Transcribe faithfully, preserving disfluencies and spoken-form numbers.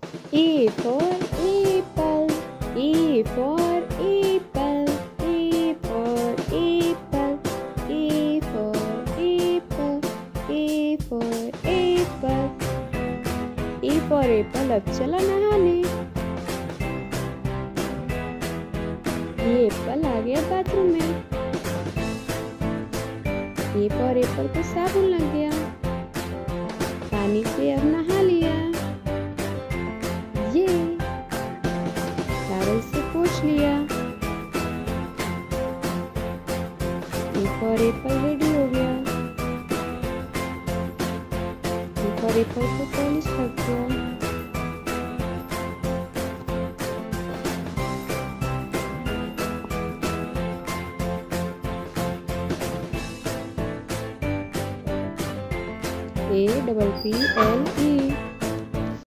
A for apple, A for apple, A for apple, A for apple, A for apple, A for apple। अब चला नहाने। ये Apple आ गया bathroom में। ए for apple को साबुन लग गया, पानी से अब नहा लिया। ये टॉवल से पोंछ लिया। ए फॉर एप्पल रेडी हो गया। ए फॉर एप्पल को पॉलिश कर दिया। A double P L E